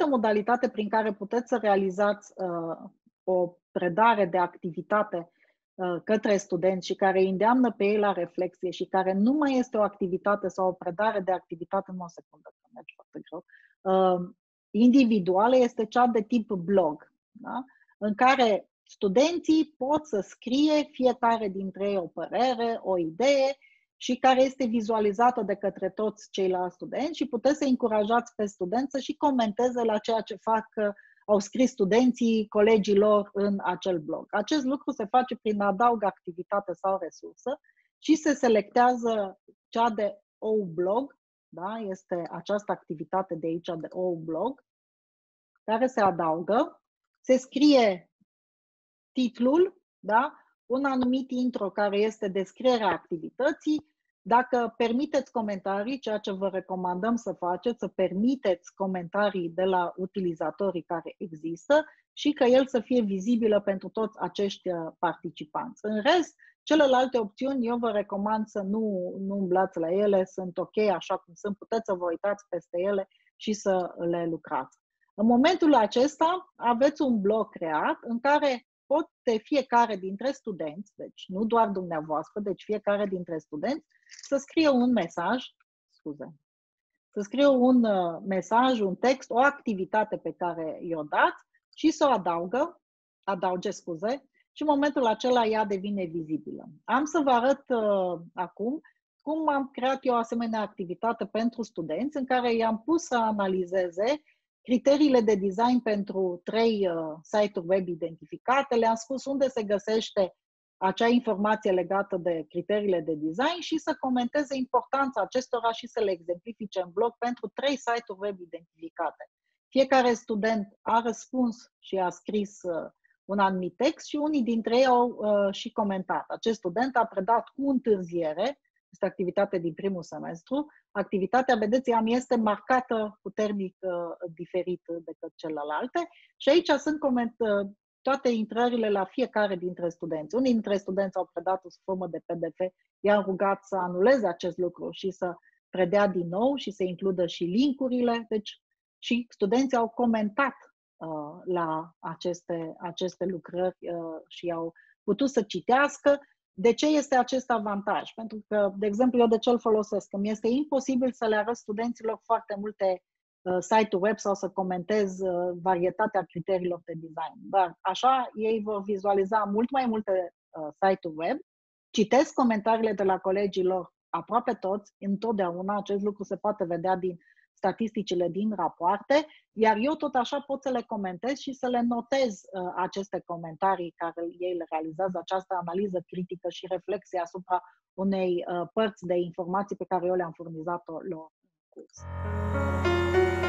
altă modalitate prin care puteți să realizați o predare de activitate către studenți și care îi îndeamnă pe ei la reflexie și care nu mai este o activitate sau o predare de activitate, în o secundă, că merge foarte greu, individuală, este cea de tip blog, da? În care studenții pot să scrie fiecare dintre ei o părere, o idee și care este vizualizată de către toți ceilalți studenți și puteți să încurajați pe studenți să și comenteze la ceea ce au scris studenții, colegii lor în acel blog. Acest lucru se face prin adaug activitate sau resursă și se selectează cea de OUblog, da? Este această activitate de aici de OUblog, care se adaugă, se scrie titlul, da? Un anumit intro care este descrierea activității. Dacă permiteți comentarii, ceea ce vă recomandăm să faceți, să permiteți comentarii de la utilizatorii care există și că el să fie vizibilă pentru toți acești participanți. În rest, celelalte opțiuni, eu vă recomand să nu umblați la ele, sunt ok așa cum sunt, puteți să vă uitați peste ele și să le lucrați. În momentul acesta aveți un blog creat în care poate fiecare dintre studenți, deci nu doar dumneavoastră, deci fiecare dintre studenți, să scrie un mesaj, un text, o activitate pe care i-o dați și să o adauge, și în momentul acela ea devine vizibilă. Am să vă arăt acum cum am creat eu o asemenea activitate pentru studenți în care i-am pus să analizeze criteriile de design pentru 3 site-uri web identificate, le-am spus unde se găsește acea informație legată de criteriile de design și să comenteze importanța acestora și să le exemplifice în blog pentru 3 site-uri web identificate. Fiecare student a răspuns și a scris un anumit text și unii dintre ei au și comentat. Acest student a predat cu întârziere, este activitate din primul semestru. Activitatea, vedeți, este marcată cu termic diferit decât celelalte și aici sunt toate intrările la fiecare dintre studenți. Unii dintre studenți au predat o formă de PDF, i-am rugat să anuleze acest lucru și să predea din nou și să includă și link-urile. Deci și studenții au comentat la aceste lucrări și au putut să citească. De ce este acest avantaj? Pentru că, de exemplu, eu de ce îl folosesc? Îmi este imposibil să le arăt studenților foarte multe site-uri web sau să comentez varietatea criteriilor de design. Dar așa ei vor vizualiza mult mai multe site-uri web, citesc comentariile de la colegii lor aproape toți, întotdeauna, acest lucru se poate vedea din statisticile din rapoarte, iar eu tot așa pot să le comentez și să le notez aceste comentarii care ei le realizează, această analiză critică și reflexie asupra unei părți de informații pe care eu le-am furnizat-o lor în curs.